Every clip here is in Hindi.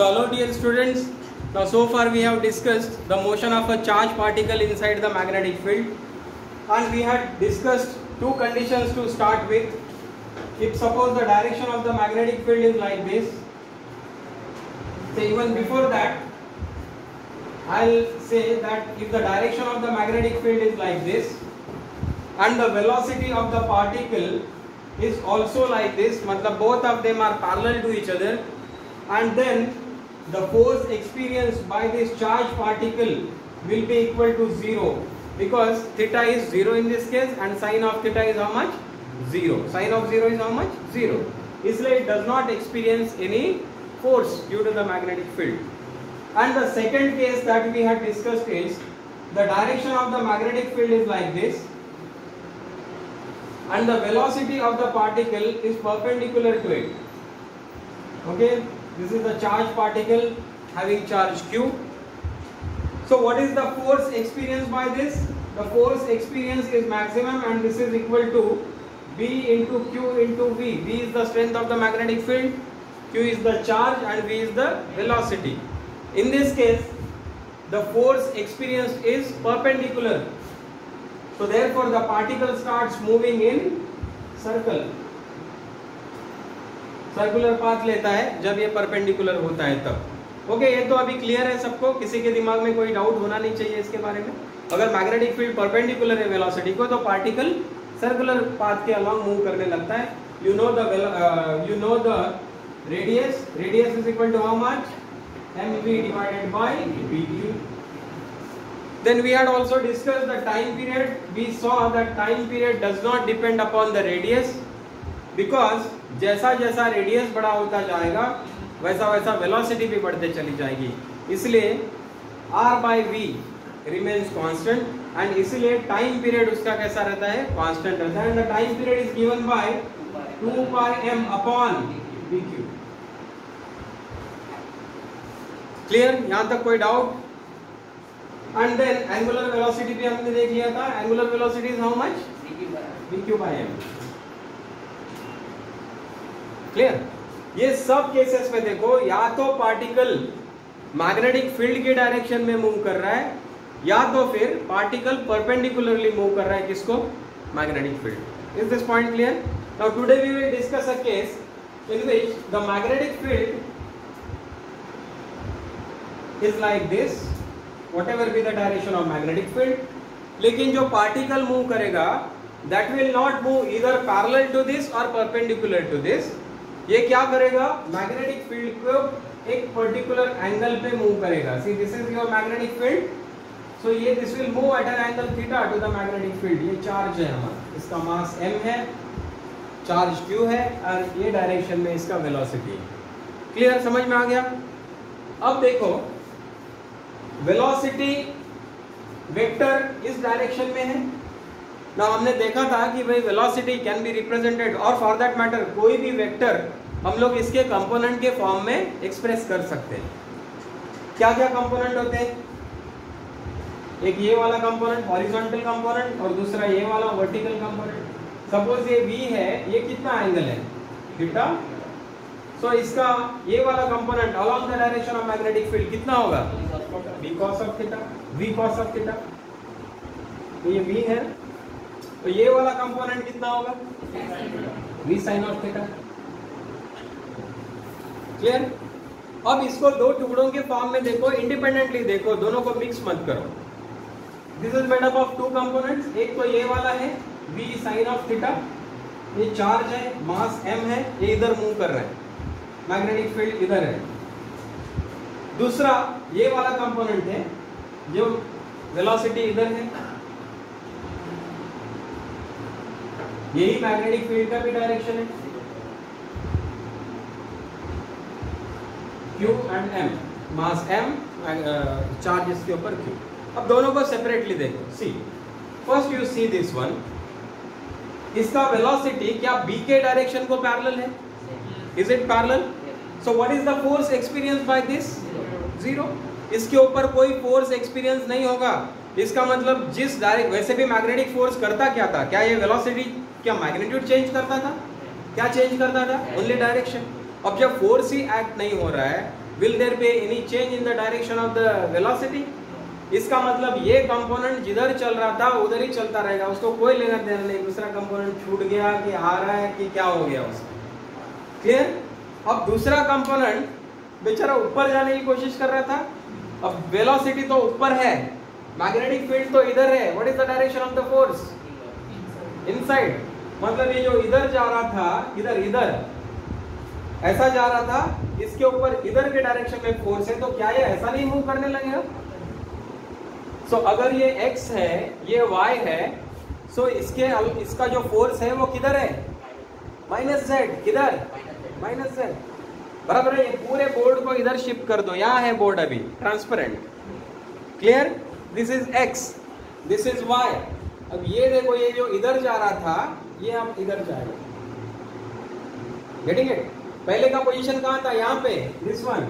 So hello dear students, now so far we have discussed the motion of a charged particle inside the magnetic field, and we had discussed two conditions to start with. If suppose the direction of the magnetic field is like this, so even before that I'll say that if the direction of the magnetic field is like this and the velocity of the particle is also like this, matlab both of them are parallel to each other, and then the force experienced by this charged particle will be equal to 0, because theta is 0 in this case and sine of theta is how much? 0. Sine of 0 is how much? 0. Isliye it does not experience any force due to the magnetic field. And the second case that we had discussed is the direction of the magnetic field is like this and the velocity of the particle is perpendicular to it. Okay, this is the charged particle having charge q. So what is the force experienced by this? The force experienced is maximum, and this is equal to B into Q into V. V is the strength of the magnetic field, Q is the charge, and V is the velocity. In this case, the force experienced is perpendicular. So therefore the particle starts moving in circle. Circular path लेता है जब ये परपेंडिकुलर होता है तब. ओके, ये तो अभी क्लियर है सबको, किसी के दिमाग में कोई डाउट होना नहीं चाहिए इसके बारे में. अगर मैग्नेटिक फील्ड परपेंडिकुलर है वेलोसिटी को, तो पार्टिकल सर्कुलर पाथ के अलोंग मूव करने लगता है. You know the radius is equal to how much? mv divided by dq. Then we had also discussed the time period. We saw that time period does not depend upon the radius, because जैसा जैसा रेडियस बड़ा होता जाएगा वैसा वैसा वेलोसिटी भी बढ़ते चली जाएगी. इसलिए r by v remains constant, and इसलिए टाइम पीरियड उसका कैसा रहता है? कांस्टेंट रहता है. And the time period is given by 2 pi m upon dq. Clear? यहां तक कोई doubt? And then angular velocity भी हमने देख लिया था. Angular velocity is how much? dq by m. Clear? ये सब केसेस में देखो, या तो पार्टिकल मैग्नेटिक फील्ड की डायरेक्शन में मूव कर रहा है, या तो फिर पार्टिकल परपेंडिकुलरली मूव कर रहा है. किसको? Magnetic field. Is this point clear? Now today we will discuss a case in which the magnetic field is like this, whatever be the direction of magnetic field, लेकिन जो पार्टिकल मूव करेगा that will not move either parallel to this or perpendicular to this. ये क्या करेगा? मैग्नेटिक फील्ड को एक पर्टिकुलर एंगल पे मूव करेगा. See, this is your magnetic field. So ये this will move at an angle theta to the magnetic field. ये चार्ज है हमारा, इसका मास m है, चार्ज q है, और ये डायरेक्शन में इसका वेलोसिटी. क्लियर? समझ में आ गया? अब देखो, वेलोसिटी वेक्टर इस डायरेक्शन में है ना. हमने देखा था कि भाई वेलोसिटी कैन बी रिप्रेजेंटेड, और फॉर दैट मैटर कोई भी वेक्टर हम लोग इसके कंपोनेंट के फॉर्म में एक्सप्रेस कर सकते हैं. क्या क्या कंपोनेंट होते हैं? एक ये वाला कंपोनेंट हॉरिजॉन्टल कंपोनेंट, और दूसरा ये वाला वर्टिकल कंपोनेंट. सपोज ये v है, ये कितना एंगल है? थीटा. सो इसका ये वाला component along the direction of magnetic field कितना होगा? v cos of theta, v cos of theta. तो ये v है, तो ये वाला कंपोनेंट कितना होगा? v sin of theta. क्लियर? अब इसको दो टुकड़ों के फॉर्म में देखो, इंडिपेंडेंटली देखो, दोनों को मिक्स मत करो. This is made up of two components. एक तो ये वाला है v sin of theta, ये चार्ज है, मास m है, ये इधर मूव कर रहा है, मैग्नेटिक फील्ड इधर है. दूसरा ये वाला कंपोनेंट है जो वेलोसिटी इधर है, यही मैग्नेटिक फील्ड का भी डायरेक्शन है, Q and M, mass M, charge इसके ऊपर Q. अब दोनों को सेपरेटली देखो. See, first you see this one. इसका वेलोसिटी क्या B के डायरेक्शन को पैरेलल है? Is it parallel? So what is the force experience by this? 0. इसके ऊपर कोई फोर्स एक्सपीरियंस नहीं होगा. इसका मतलब जिस डायरेक्ट, वैसे भी मैग्नेटिक फोर्स करता क्या था? क्या ये वेलोसिटी, क्या मैग्नीट्यूड चेंज करता था? क्या चेंज करता था? Only direction. अब जब फोर्स ही एक्ट नहीं हो रहा है will there be any change in the direction of the velocity? इसका मतलब ये कंपोनेंट जिधर चल रहा था उधर ही चलता रहेगा, उसको कोई लेना देना नहीं, दूसरा कंपोनेंट छूट गया कि आ रहा है कि क्या हो गया उसका। क्लियर? अब दूसरा कंपोनेंट बेचारा ऊपर जाने की कोशिश कर रहा था, अब वेलोसिटी तो ऊपर है, मैग्नेटिक फील्ड तो इधर है, what is the direction of the force? Inside. मतलब ये जो इधर जा रहा था, इधर इधर ऐसा जा रहा था, इसके ऊपर इधर के डायरेक्शन में फोर्स है, तो क्या ये ऐसा नहीं मूव करने लगेगा? सो अगर ये x है, ये y है, सो इसका जो फोर्स है वो किधर है? Minus z। किधर? Minus z। बराबर है। ये पूरे बोर्ड को इधर शिफ्ट कर दो, यहाँ है बोर्ड अभी transparent. Clear? This is x, this is y। अब ये देखो, ये जो इधर जा रहा था ये अब इधर जाएगा। Getting it? पहले का पोजीशन कहां था? यहाँ पे, दिस वन।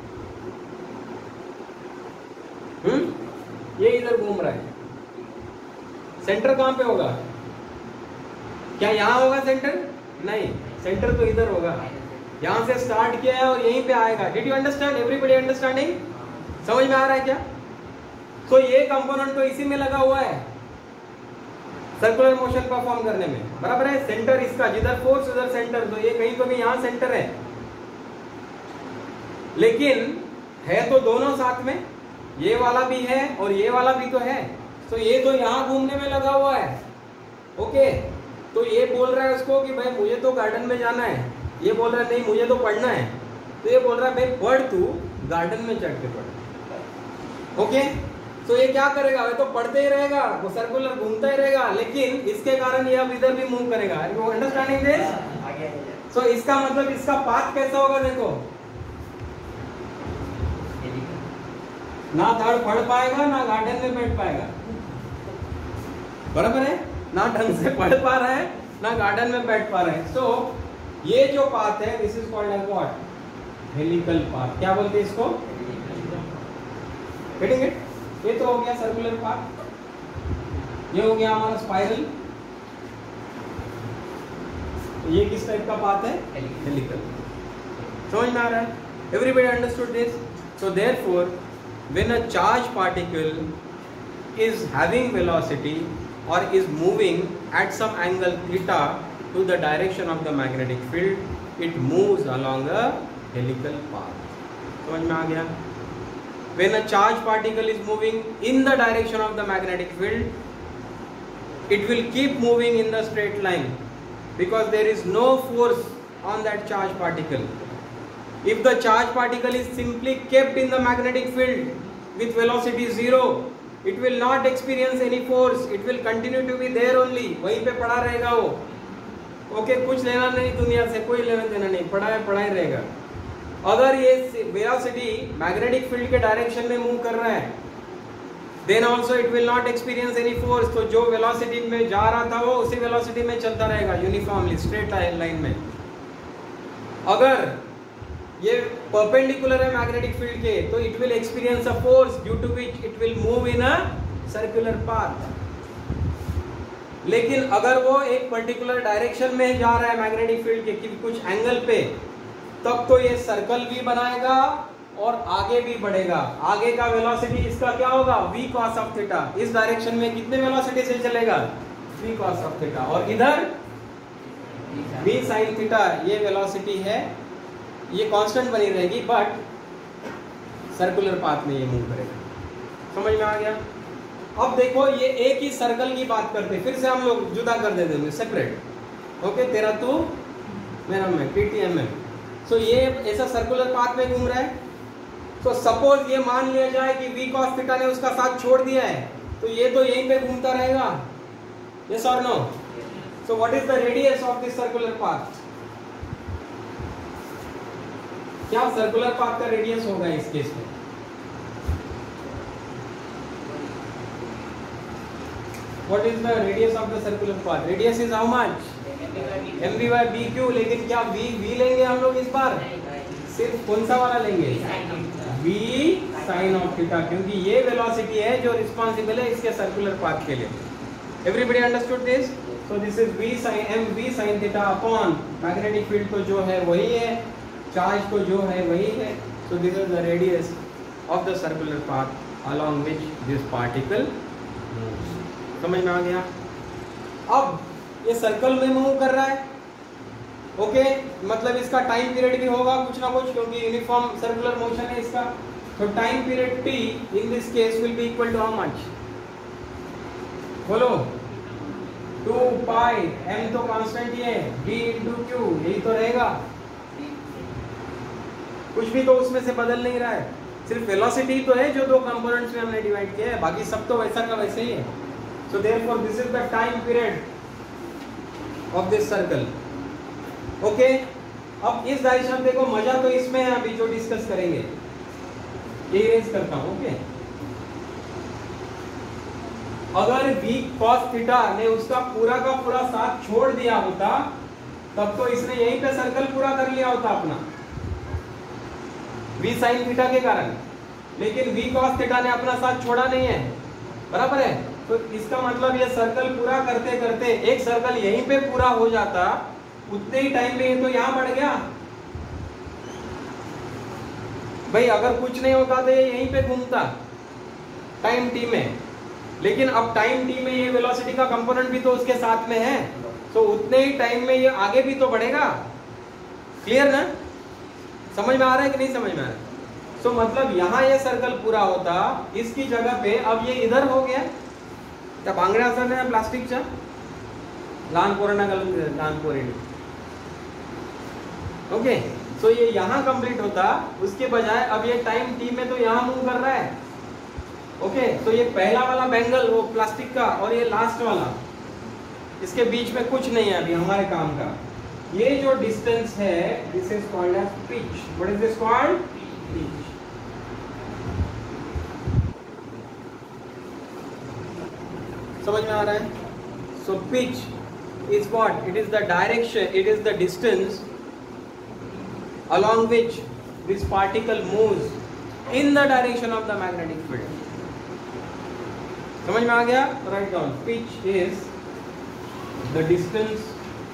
ये इधर घूम रहा है। सेंटर कहां पे होगा? क्या यहाँ होगा सेंटर? नहीं, सेंटर तो इधर होगा। यहां से स्टार्ट किया है और यहीं पे आएगा। Did you understand? Everybody understanding? समझ में आ रहा है क्या? तो ये कंपोनेंट तो इसी में लगा हुआ है, सर्कुलर मोशन परफॉर्म करने में। बराबर है। सेंटर इसका, जिधर फोर्स उधर सेंटर, तो ये कहीं तो भी यहां सेंटर है, लेकिन है तो दोनों साथ में, ये वाला भी है और ये वाला भी तो है। तो ये तो यहां घूमने में लगा हुआ है। ओके, तो ये बोल रहा है उसको कि भाई मुझे तो गार्डन में जाना है, ये बोल रहा है नहीं मुझे तो पढ़ना है, तो ये बोल रहा है भाई पढ़, तू गार्डन में चढ़ के पढ़। ओके, तो ये क्या करेगा? वे तो पढ़ते ही रहेगा, वो सर्कुलर घूमता ही रहेगा, लेकिन इसके कारण ये अब इधर भी मूव करेगा। You understanding this? सो इसका मतलब इसका पाथ कैसा होगा? देखो, ना धड़ पढ़ पाएगा, ना गार्डन में बैठ पाएगा। बराबर है? ना ढंग से पढ़ पा रहा है, ना गार्डन में बैठ पा रहा है। सो ये जो पाथ है, this is called as what? Helical path. क्या बोलते हैं इसको? Getting it? ये तो हो गया सर्कुलर पाथ, ये हो गया हमारा स्पाइरल। ये किस टाइप का पाथ है? हेलिकल। समझ में आ रहा है? Everybody understood this? So therefore when a charged particle is having velocity or is moving at some angle theta to the direction of the magnetic field, it moves along a helical path. समझ में आ गया? When a charged particle is moving in the direction of the magnetic field, it will keep moving in the straight line because there is no force on that charged particle. If the charged particle is simply kept in the magnetic field with velocity 0, it will not experience any force. It will continue to be there only. वहीं पे पड़ा रहेगा वो। ओके, कुछ लेना नहीं दुनिया से, कोई लेना देना नहीं, पड़ा है पड़ा ही रहेगा। अगर ये वेलोसिटी मैग्नेटिक फील्ड के डायरेक्शन में मूव कर रहा है, then also it will not experience any force. तो जो वेलोसिटी में जा रहा था वो उसी वेलोसिटी में चलता रहेगा यूनिफॉर्मली, स्ट्रेट लाइन में। अगर ये परपेंडिकुलर है मैग्नेटिक फील्ड के, तो it will experience a force due to which it will move in a circular path. लेकिन अगर वो एक पर्टिकुलर डायरेक्शन में जा रहा है मैग्नेटिक फील्ड के कुछ एंगल पे, तब तो ये सर्कल भी बनाएगा और आगे भी बढ़ेगा। आगे का वेलोसिटी इसका क्या होगा? v cos of theta. इस डायरेक्शन में कितने वेलोसिटी से चलेगा? v cos of theta. और इधर v sin थीटा। ये वेलोसिटी है, ये कांस्टेंट बनी रहेगी, बट सर्कुलर पाथ में ये मूव करेगा। समझ में आ गया? अब देखो, ये एक ही सर्कल की बात करते, फिर से हम लोग जुदा कर देते हैं, सेपरेट। ओके, तेरा तू मेरा मैं, PTMM। सो ये ऐसा सर्कुलर पाथ में घूम रहा है। तो सपोज ये मान लिया जाए कि v cos थीटा ने उसका साथ छोड़ दिया है, तो ये तो यहीं पे घूमता रहेगा। यस और no? So what is the radius of this circular path? क्या सर्कुलर पाथ का रेडियस होगा इस केस में? What is the radius of the circular path? Radius is how much? mv by bq। लेकिन क्या v लेंगे हम लोग इस बार? सिर्फ कौन सा वाला लेंगे? v sin ऑफ थीटा, क्योंकि ये वेलोसिटी है जो रिस्पॉन्सिबल है इसके सर्कुलर पाथ के लिए। Everybody understood this? So this is v sin theta upon magnetic field तो जो है वही है चार्ज तो जो है वही है. So this is the radius of the circular path along which this particle moves. समझ में आ गया? अब ये सर्कल में मूव कर रहा है. ओके, मतलब इसका टाइम पीरियड भी होगा कुछ ना कुछ, क्योंकि यूनिफॉर्म सर्कुलर मोशन है इसका. तो time period t in this case will be equal to how much? बोलो. 2 पाई m तो कांस्टेंट ही है, v into q यही तो रहेगा. कुछ भी तो उसमें से बदल नहीं रहा है, सिर्फ वेलोसिटी तो है जो दो कंपोनेंट्स में हमने डिवाइड किया है, बाकी सब तो वैसा का वैसे ही है. So therefore this is the time period of this circle. Okay, अब इस डायरेक्शन देखो, मजा तो इसमें है अभी जो डिस्कस करेंगे. ये इरेज करता हूं. ओके, अगर v cos थीटा ने उसका पूरा का पूरा साथ छोड़ दिया होता तब तो इसने यहीं पे सर्कल पूरा कर लिया होता अपना v sin थीटा के कारण. लेकिन v cos थीटा ने अपना साथ छोड़ा नहीं है, बराबर है. तो इसका मतलब ये सर्कल पूरा करते करते एक सर्कल यहीं पे पूरा हो जाता, उतने ही टाइम में ये तो यहाँ बढ़ गया भाई. अगर कुछ नहीं होता तो ये यहीं पे घूमता टाइम t में. लेकिन अब टाइम t में ये वेलोसिटी का कंपोनेंट भी तो उसके साथ में है, तो उतने ही टाइम में ये आगे भी तो बढ़ेगा. क्लियर ना? समझ में आ रहा है कि नहीं समझ में आ रहा है? सो मतलब यहाँ ये सर्कल पूरा होता, इसकी जगह पे अब ये इधर हो गया. त्या बांगड्या असतात ना प्लास्टिकच्या, लहान पोरांना घालून लहान पोरीने. ओके, सो ये यहाँ कंप्लीट होता, उसके बजाय अब ये टाइम t में तो यहाँ मूव कर रहा है. ओके, तो ये पहला वाला बैंगल वो प्लास्टिक का और ये लास्ट वाला, इसके बीच में कुछ नहीं है अभी हमारे काम का. ये जो डिस्टेंस है this is called as pitch. What is this called? Pitch. समझ में आ रहा है? सो pitch is what? It is the direction, it is the distance along which this particle moves in the direction of the magnetic field. समझ में आ गया? Write down. Pitch is the distance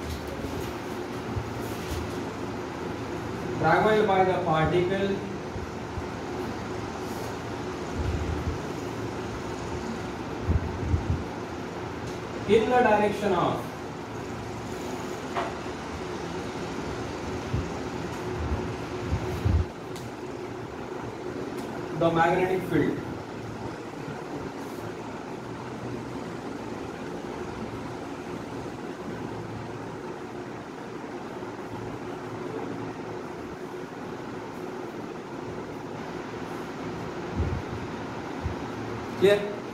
traveled by the particle in the direction of the magnetic field. Clear?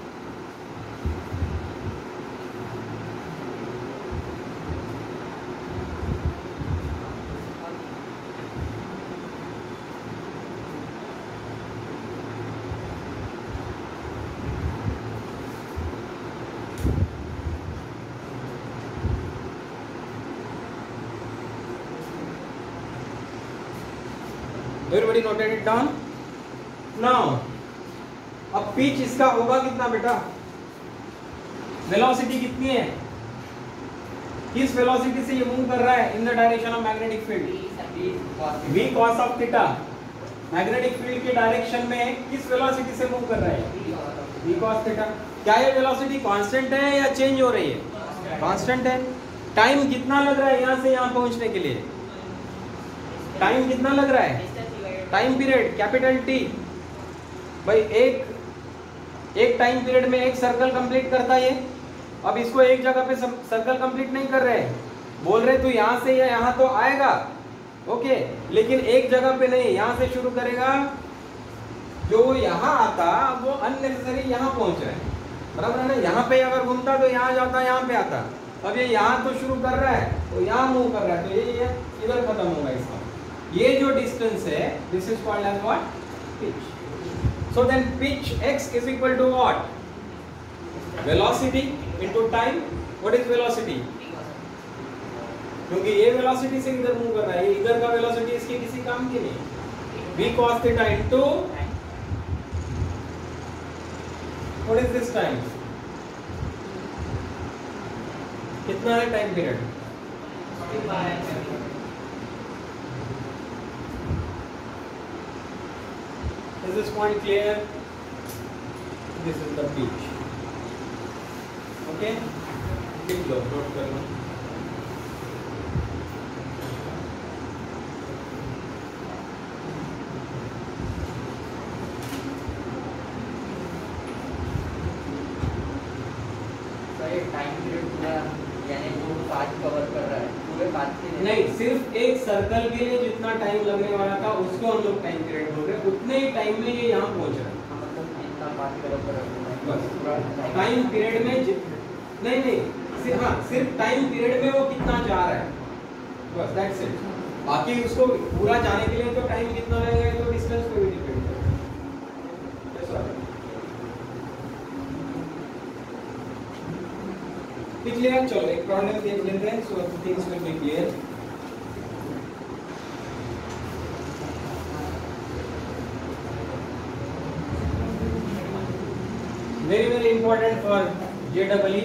Everybody noted it down? Now, अब पिच इसका होगा कितना बेटा? वेलोसिटी कितनी है? किस वेलोसिटी से ये मूव कर रहा है in the direction of magnetic field? v cos of theta. Magnetic field के डायरेक्शन में किस वेलोसिटी से मूव कर रहा है? v cos theta. क्या ये वेलोसिटी कांस्टेंट है या चेंज हो रही है? कांस्टेंट है. टाइम कितना लग रहा है यहाँ से यहाँ पहुँचने के लिए? टाइम कितना लग रहा है? Time period capital T. भाई एक टाइम पीरियड में एक सर्कल कंप्लीट करता है ये. अब इसको एक जगह पे सर्कल कंप्लीट नहीं कर रहे, बोल रहे तू यहाँ से या यहाँ तो आएगा. ओके, लेकिन एक जगह पे नहीं, यहाँ से शुरू करेगा. जो यहाँ आता वो अननेसेसरी यहाँ पहुंच रहा है, बराबर है ना? यहाँ पे अगर घूमता तो यहाँ जाता, यहाँ पे आता. अब ये यहाँ तो शुरू कर रहा है तो यहाँ मूव कर रहा है, तो ये इधर खत्म होगा इसका. ये जो डिस्टेंस है this is called as what? Pitch. So then pitch x is equal to what? Velocity into time. What is velocity? क्योंकि ये वेलोसिटी से इधर मूव कर रहा है, इधर का वेलोसिटी इसके किसी काम की नहीं. v cos theta into what is this time? कितना है time period? Is this point clear? This is the pitch. Okay? लिख लो, नोट कर लो. नहीं, सिर्फ एक सर्कल के लिए जितना टाइम लगने वाला था उसको हम लोग टाइम पीरियड बोल रहे हैं. उतने ही टाइम में ये यहाँ पहुँच रहा है. टाइम पीरियड में नहीं सिर्फ टाइम पीरियड में वो कितना जा रहा है, बस दैट्स इट. बाकी उसको पूरा जाने के लिए तो टाइम कितना लगेगा तो डिस्टेंस पे भी डिपेंड करेगा. क्लियर? चलो एक प्रॉब्लम देख लेते हैं, so things will be clear. Very very important for JEE.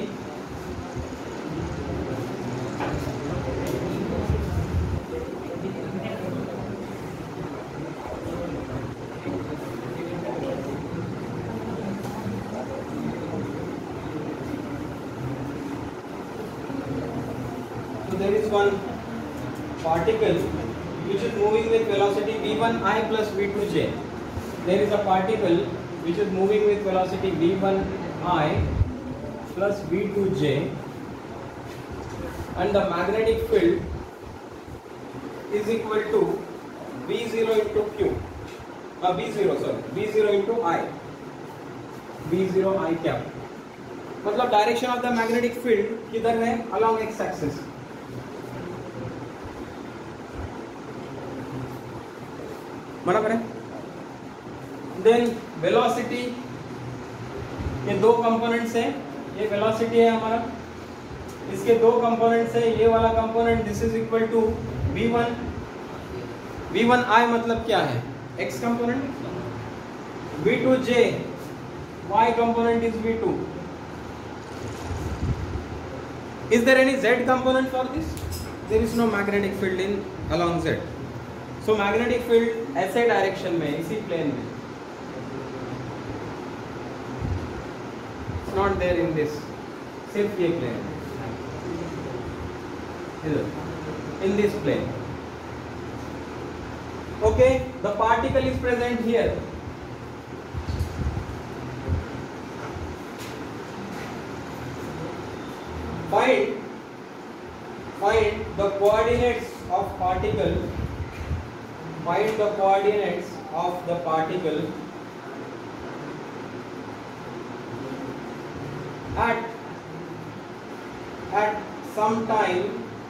So there is one particle which is moving with velocity v1I plus v2j. There is a particle which is moving with velocity v1I plus v2j, and the magnetic field is equal to v0 into q. v0 into I. v0 I cap. मतलब direction of the magnetic field किधर है? Along x axis. बराबर है. देन वेलोसिटी के दो कंपोनेंट्स हैं. ये वेलोसिटी है हमारा, इसके दो कंपोनेंट्स है. ये वाला component this is equal to v1I मतलब क्या है? x component. v2j y component is v2. Is there any z component for this? There is no magnetic field in along z. So magnetic field ऐसे डायरेक्शन में, इसी प्लेन में, not there in this, सिर्फ ये प्लेन इधर, in this plane. Okay, the particle is present here. Find the coordinates of particle. Find the coordinates of the particle at some time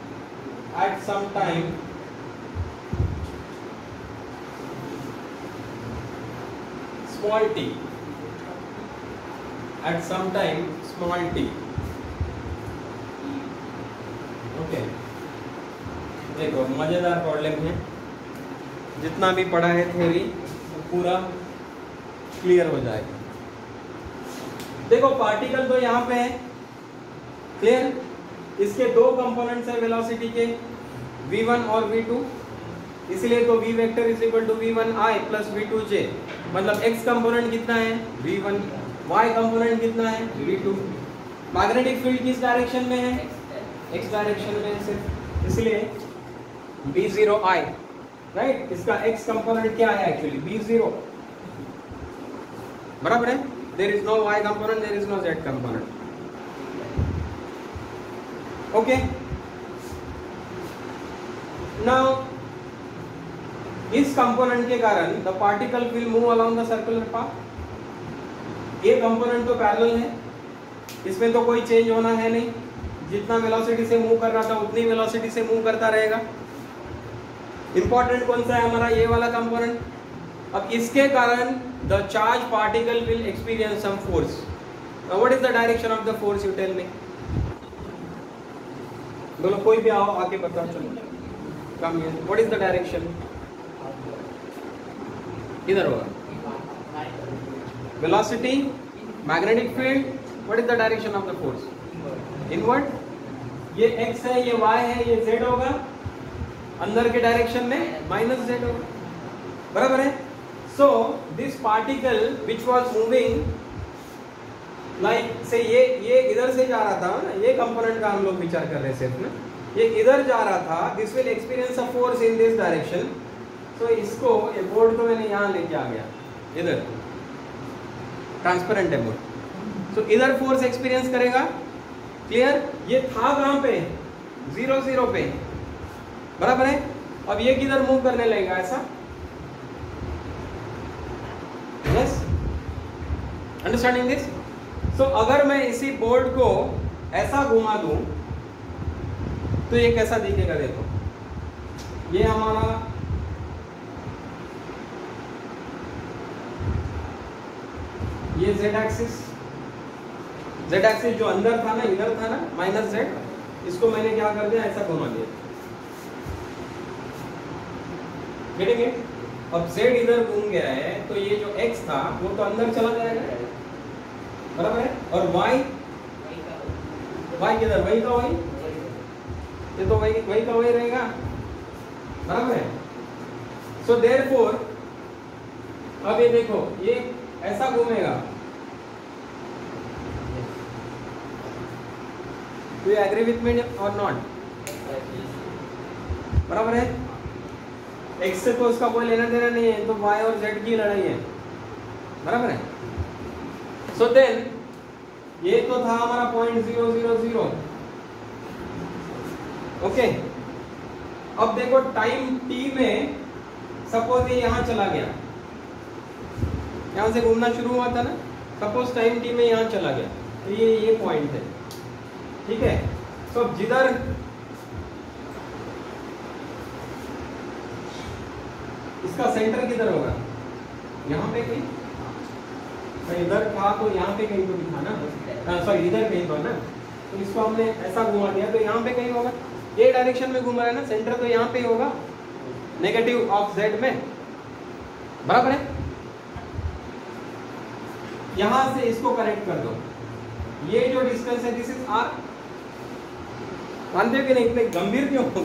small t. At some time small t. Okay, देखो मजेदार प्रॉब्लम है. जितना भी पढ़ा है थ्योरी पूरा क्लियर हो जाएगा. देखो पार्टिकल तो यहाँ पे है, क्लियर. इसके दो कंपोनेंट्स है वेलोसिटी के, v1 और v2. इसलिए तो v vector is equal to v1I plus v2j. मतलब x कंपोनेंट कितना है? v1. y कंपोनेंट कितना है? v2. मैग्नेटिक फील्ड किस डायरेक्शन में है? x डायरेक्शन में सिर्फ, इसलिए v0I, राइट. इसका x कंपोनेंट क्या है एक्चुअली? v0. बराबर है. There is no y component, there is no z component. Okay, now इस कंपोनेंट के कारण the particle will move along the circular path. ये कंपोनेंट तो पैरेलल है, इसमें तो कोई चेंज होना है नहीं. जितना वेलोसिटी से मूव कर रहा था उतनी वेलोसिटी से मूव करता रहेगा. इंपॉर्टेंट कौन सा है हमारा? ये वाला कंपोनेंट. अब इसके कारण the charge particle will experience some force. What is the direction of the force? You tell me. बोलो, कोई भी आओ, आके बता. चलो come here. What is the direction? इधर होगा. Velocity, magnetic field, what is the direction of the force? Inward. ये x है, ये y है, ये z होगा. अंदर के डायरेक्शन में -z होगा. बराबर है. So this particle which was moving like say ये इधर से जा रहा था ना, ये कंपोनेंट का हम लोग विचार कर रहे थे ना, ये इधर जा रहा था, this will experience a force in this direction. So इसको ये बोर्ड को मैंने यहाँ लेके आ गया, इधर ट्रांसपेरेंट है बोर्ड, सो इधर फोर्स एक्सपीरियंस करेगा। क्लियर? ये था कहाँ पे? 0 0 पे, बराबर है। अब ये किधर मूव करने लगेगा ऐसा, यस, अंडरस्टैंडिंग दिस? सो अगर मैं इसी बोर्ड को ऐसा घुमा दूं तो ये कैसा दिखेगा? देखो, ये हमारा ये z एक्सिस जो अंदर था ना, इधर था ना, -z, इसको मैंने क्या कर दिया, ऐसा घुमा दिया। Getting it? अब z इधर घूम गया है तो ये जो x था वो तो अंदर चला जाएगा, बराबर है। और y किधर? वही का वही, ये तो वही का वही रहेगा, बराबर है। सो देयरफॉर अब ये देखो, ये ऐसा घूमेगा। Do you agree with me or not? बराबर है। x से तो उसका कोई लेना देना नहीं है, तो y और z की लड़ाई है, बराबर है। सो देन ये तो था हमारा पॉइंट 0 0 0, ओके। अब देखो टाइम t में सपोज ये यहां चला गया, यहां से घूमना शुरू हुआ था ना, सपोज टाइम t में यहां चला गया, तो ये पॉइंट है, ठीक है। तो जिधर इसका सेंटर किधर होगा? यहाँ पे कहीं, तो इधर था तो यहाँ पे कहीं तो भी था ना, सॉरी इधर कहीं तो है ना, तो इसको हमने ऐसा घुमा दिया तो यहाँ पे कहीं होगा, ये डायरेक्शन में घुमा है ना, सेंटर तो यहाँ पे ही होगा, नेगेटिव ऑफ z में, बराबर है। यहां से इसको कनेक्ट कर दो, ये जो डिस्टेंस है दिस इज r। मानते हो कि नहीं? इतने गंभीर क्यों हो?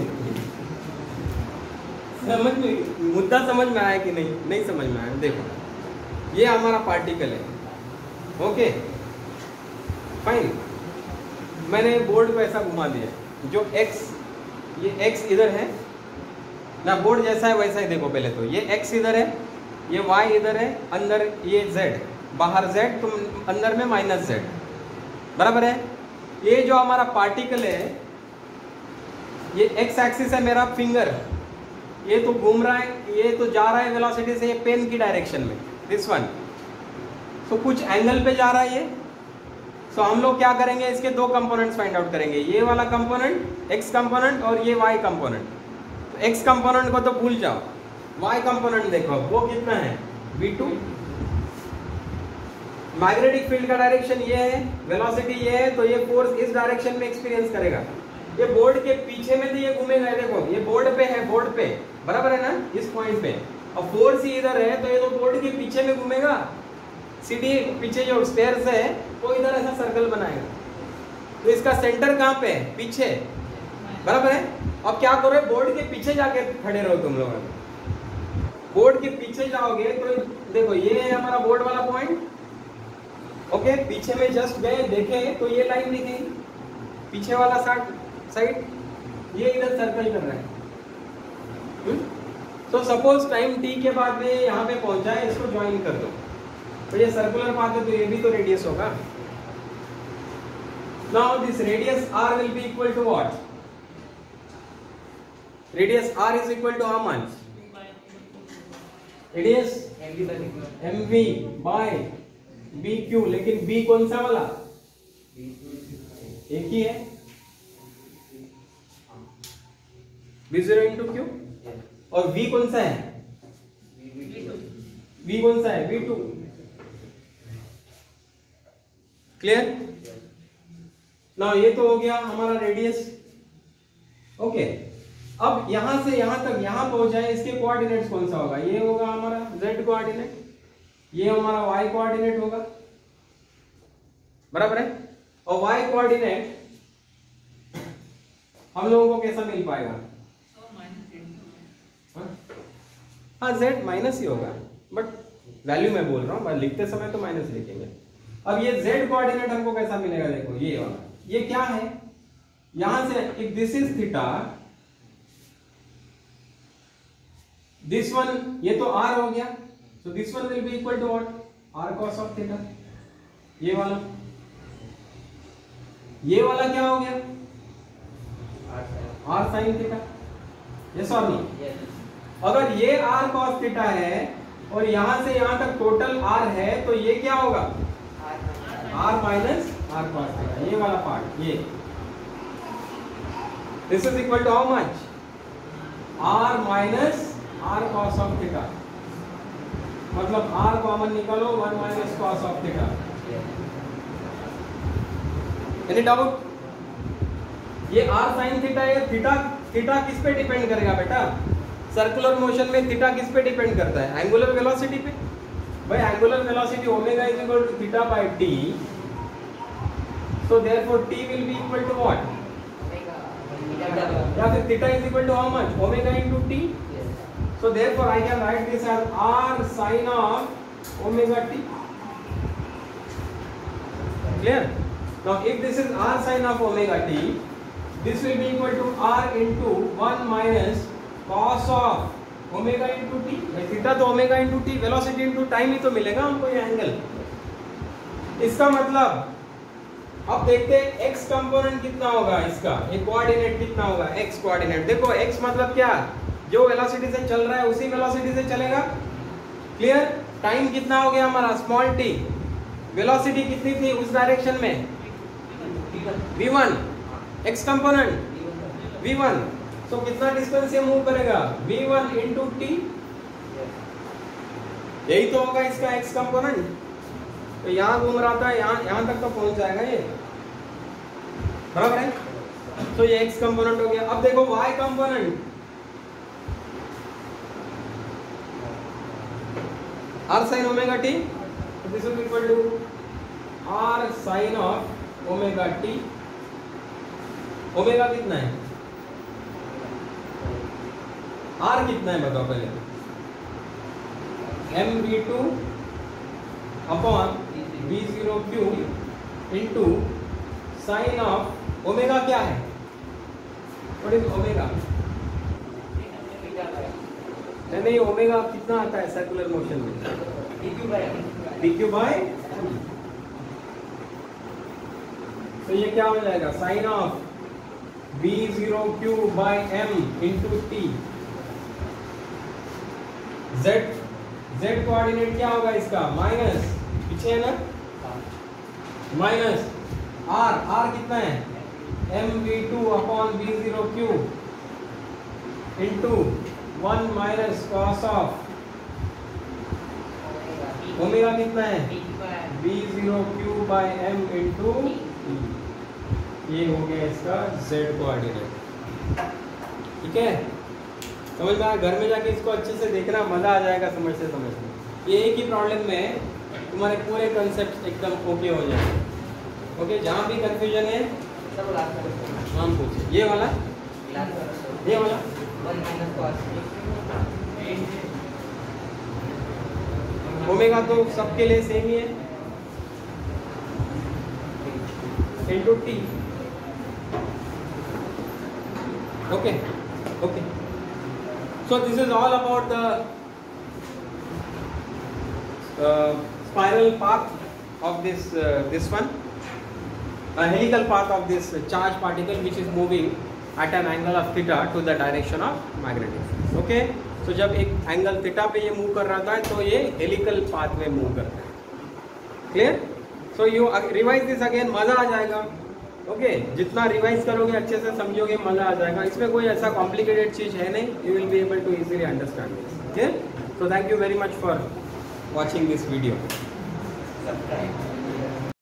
समझ में, मुद्दा समझ में आया कि नहीं? नहीं समझ में आया? देखो ये हमारा पार्टिकल है, ओके फाइन। मैंने बोर्ड को ऐसा घुमा दिया, जो x, ये x इधर है ना, बोर्ड जैसा है वैसा ही देखो। पहले तो ये x इधर है, ये y इधर है, अंदर ये z, बाहर z, तुम अंदर में -z, बराबर है। ये जो हमारा पार्टिकल है, ये x एक्सिस है मेरा फिंगर, ये तो घूम रहा है, ये तो जा रहा है वेलोसिटी से, ये पेन की डायरेक्शन में, दिस वन। सो कुछ एंगल पे जा रहा है ये। सो हम लोग क्या करेंगे, इसके दो कंपोनेंट्स फाइंड आउट करेंगे, ये वाला कंपोनेंट x कंपोनेंट और ये y कंपोनेंट। तो x कंपोनेंट को तो भूल जाओ, y कंपोनेंट देखो वो कितना है, v2। मैग्नेटिक फील्ड का डायरेक्शन ये है, वेलोसिटी ये है, तो ये फोर्स इस डायरेक्शन में एक्सपीरियंस करेगा। ये बोर्ड के पीछे में भी ये घूमेगा, देखो ये बोर्ड पे है, बोर्ड पे, बराबर है ना, इस पॉइंट पे। अब फोर्स ही इधर है तो ये तो बोर्ड के पीछे में घूमेगा, सीधी पीछे जो स्टेयर्स है वो इधर ऐसा सर्कल बनाएगा। तो इसका सेंटर कहाँ पे है? पीछे, बराबर है। अब क्या करो, बोर्ड के पीछे जाके खड़े रहो तुम लोग। बोर्ड के पीछे जाओगे तो देखो ये है हमारा बोर्ड वाला पॉइंट, ओके। पीछे में जस्ट गए, देखे तो ये लाइन दिखेगी, पीछे वाला साइड ये इधर सर्कल कर रहा है। तो सपोज टाइम t के बाद में यहाँ पे पहुंचा है, इसको ज्वाइन कर दो, तो ये सर्कुलर पाथ है, तो ये भी तो रेडियस होगा। Now this radius r will be equal to what? Radius r is equal to how much? Radius mv by bq, लेकिन b कौन सा वाला? एक ही है, v0 इंटू q। और v कौन सा है? v कौन सा है? v2। क्लियर? ना ये तो हो गया हमारा रेडियस, ओके। अब यहां से यहां तक यहां पहुंचाए, इसके कोऑर्डिनेट्स कौन सा होगा? ये होगा हमारा z कोऑर्डिनेट, ये हमारा y कोऑर्डिनेट होगा, बराबर है। और y कोऑर्डिनेट हम लोगों को कैसा मिल पाएगा? हाँ z माइनस ही होगा, बट वैल्यू मैं बोल रहा हूँ, लिखते समय तो माइनस लिखेंगे। अब ये z कोऑर्डिनेट हमको कैसा मिलेगा, देखो ये वाला, ये क्या है, यहां से if this is theta, this one, ये तो r हो गया, so this one will be equal to what, r cos of theta. ये वाला क्या हो गया, r sin थीटा। यस और नो? अगर ये r cos थीटा है और यहां से यहां तक टोटल r है, तो ये क्या होगा, r minus r cos theta, ये वाला पार्ट, ये this is equal to how much, r minus r cos of theta, मतलब r कॉमन निकालो, 1 minus cos of theta. Any doubt? ये r sin थीटा है, थीटा किस पे डिपेंड करेगा बेटा, सर्कुलर मोशन में थीटा किस पे डिपेंड करता है, एंगुलर वेलोसिटी पे। भाई angular velocity omega is equal to theta by t, so therefore t will be equal to what, या फिर theta is equal to how much, omega into t, so therefore I can write this as r sin of omega t। Clear? Now if this is r sin of omega t, this will be equal to r into 1 minus cos of omega into t। Theta तो ओमेगा into t, वेलोसिटी into टाइम ही तो मिलेगा हमको ये एंगल। इसका मतलब अब देखते हैं x कंपोनेंट कितना होगा इसका, ये कोऑर्डिनेट कितना होगा, x कोऑर्डिनेट। देखो x मतलब क्या, जो वेलोसिटी से चल रहा है उसी वेलोसिटी से चलेगा। क्लियर? टाइम कितना हो गया हमारा, स्मॉल t, वेलोसिटी कितनी थी उस डायरेक्शन में, v1, x कंपोनेंट v1, तो कितना डिस्टेंस ये मूव करेगा, v1 into t, यही तो होगा इसका x कंपोनेंट। तो यहाँ घूम रहा था, यहाँ तक तो पहुंच जाएगा ये, बराबर है। तो ये x कंपोनेंट हो गया। अब देखो y component, r sin omega t, this is equal to r sin of omega t। Omega कितना है, r कितना है बताओ पहले, mv2 upon v0 cube into sine of omega क्या है, व्हाट इज ओमेगा, नहीं ओमेगा कितना आता है सर्कुलर मोशन में, dq बाय, तो ये क्या हो जाएगा, sine of v0 cube by m into t। z coordinate क्या होगा इसका, माइनस, पीछे है ना, माइनस r कितना है, mv2 upon v0 cube into 1 minus cos of omega कितना है, v0 cube by m into, ये हो गया इसका z कोऑर्डिनेट। ठीक है, समझ में आया? घर में जाके इसको अच्छे से देखना, मजा आ जाएगा समझते समझते। ये एक ही प्रॉब्लम में तुम्हारे पूरे कंसेप्ट एकदम ओके हो जाएंगे। ओके, जहाँ भी कंफ्यूजन है हम पूछिए। ये वाला ओमेगा तो सबके लिए सेम ही है, into t. Okay, so this is all about the spiral path of this one, a helical path of this charged particle which is moving at an angle of theta to the direction of magnetic field. Okay, so जब एक एंगल थीटा पे ये मूव कर रहा था तो ये हेलिकल पाथ में मूव करता है। Clear? So you revise this again, मजा आ जाएगा। ओके, जितना रिवाइज करोगे अच्छे से समझोगे, मजा आ जाएगा। इसमें कोई ऐसा कॉम्प्लिकेटेड चीज है नहीं, you will be able to easily understand this. Okay, so thank you very much for watching this video.